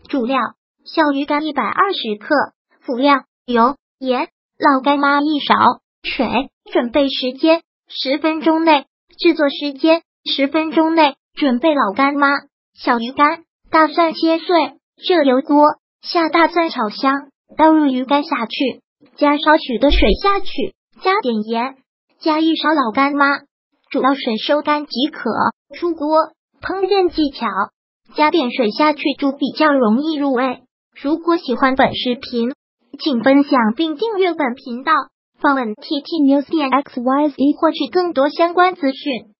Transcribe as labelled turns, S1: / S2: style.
S1: 主料：小鱼干120克，辅料：油、盐、老干妈一勺，水。准备时间10分钟内，制作时间10分钟内。准备老干妈、小鱼干、大蒜切碎，热油锅，下大蒜炒香，倒入鱼干下去，加少许的水下去，加点盐，加1勺老干妈，煮到水收干即可。出锅。烹饪技巧：加点水下去煮比较容易入味。如果喜欢本视频，请分享并订阅本频道，访问 ttnews.xyz 获取更多相关资讯。